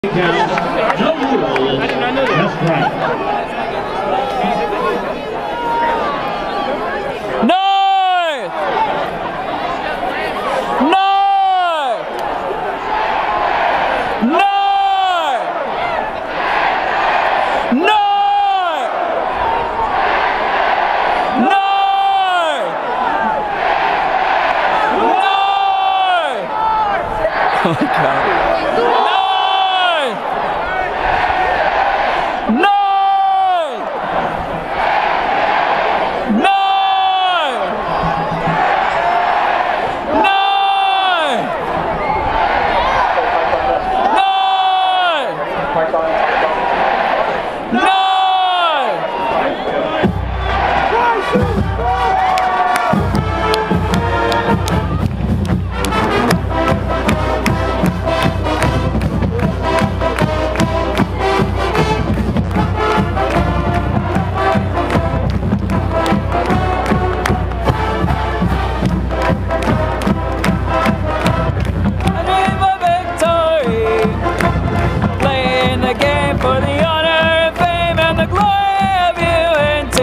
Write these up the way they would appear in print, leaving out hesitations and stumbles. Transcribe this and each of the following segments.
Count, no rule. That's right. North! North! North! North! North! North! Oh my God. For the honor and fame and the glory of UNT.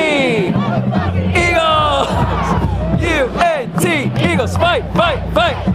UNT Eagles! UNT Eagles! Fight, fight, fight!